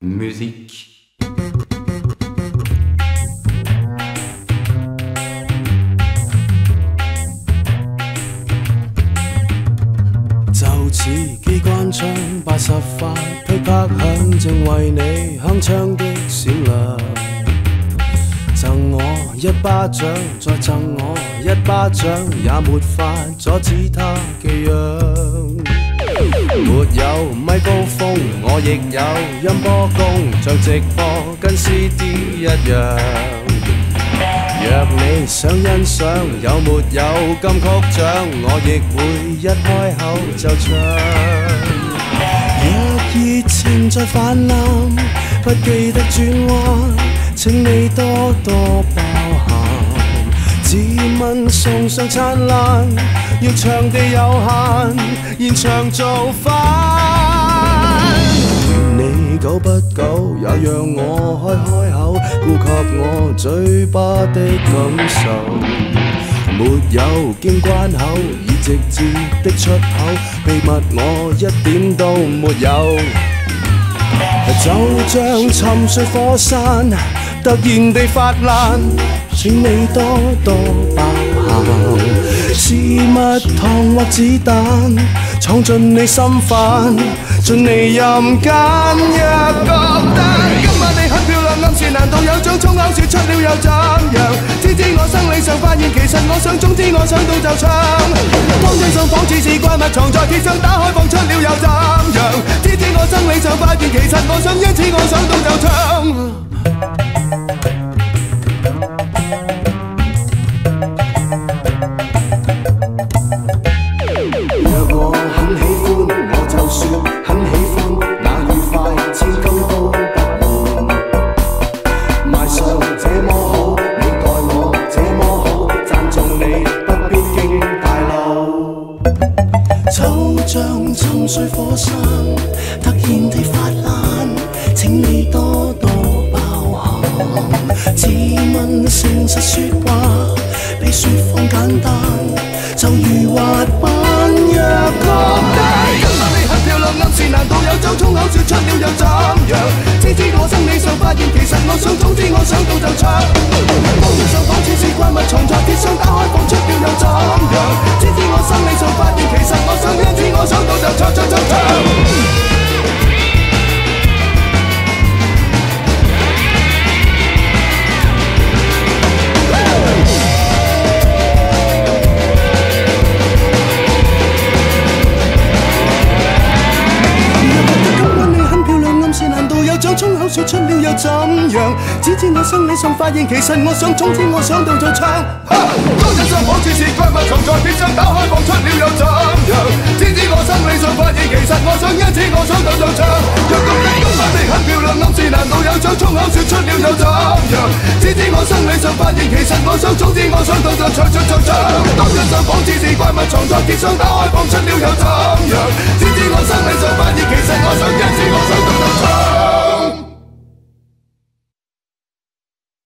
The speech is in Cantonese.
Musique. 就似機關槍80發，噼啪響，正為你鏗鏘的閃亮。贈我一巴掌，再贈我一巴掌，也沒法阻止他寄養。沒有咪高峰，我亦有音波功，像直播跟 CD 一樣。若你想欣賞，有沒有金曲獎，我亦會一開口就唱。若熱情在泛濫，不記得轉彎，請你多多包涵。自問送上燦爛，要場地有限，現場做飯。你久不久，也讓我開口，顧及我嘴巴的感受。沒有經關口，已直接的出口，秘密我一點都沒有。就像沉睡火山，突然地發爛，請你多多包涵。是蜜糖或子彈，闖進你心瓣，盡你任間。若覺得今晚你很漂亮，暗示難道有種粗口說出了又怎樣？知知我生理上發現，其實我想，總之我想到就唱。當真相仿似是怪物藏在鐵箱，打開放出了又怎樣？知知我生理上發現，其實我想，因此我想到就唱。像沉睡火山，突然地發爛，請你多多包涵。自問誠實說話，比説謊簡單，就如滑板。若覺得今晚你很漂亮，暗示難道有種粗口說出了又怎樣？知知我生理上發現，其實我想，總之我想到就唱。當日上仿似是怪物藏在鐵箱，打開放出了又怎樣？知知我生理上發現，其實我想，因此我想到就唱唱唱唱。衝口說出了又怎樣？只知我生理上發現，其實我想，總之我想到就唱。當真相仿似是怪物藏在鐵箱，打開放出了又怎樣？只知我生理上發現，其實我想，因此我想到就唱。若覺得今晚你很漂亮，暗示難道有種衝口說出了又怎樣？只知我生理上發現，其實我想，總之我想到就唱唱唱唱。當真相仿似是怪物藏在鐵箱，打開放出了又怎樣？只知我生理上發現，其實我想，因此我想到就唱。